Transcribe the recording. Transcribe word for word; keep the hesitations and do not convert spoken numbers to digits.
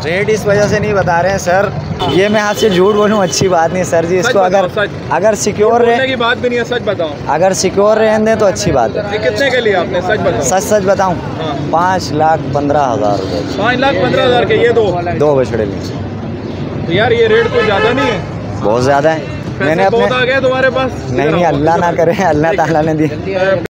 Rate इस वजह से नहीं बता रहे हैं सर, ये मैं आपसे झूठ बोलूँ अच्छी बात नहीं सर जी। इसको अगर अगर सिक्योर रहने की बात भी नहीं है, सच बताओ, अगर सिक्योर रहने दें तो अच्छी बात है। कितने के लिए आपने, सच बताओ? सच सच बताऊँ, पाँच लाख पंद्रह हज़ार रुपये। पाँच लाख पंद्रह हज़ार के ये दो दो बछड़े लिए। तो यार ये रेट कोई ज़्यादा नहीं है? बहुत ज़्यादा है। मैंने अपने आ गया तुम्हारे पास? नहीं नहीं, अल्लाह ना करे, अल्लाह ताला ने दी।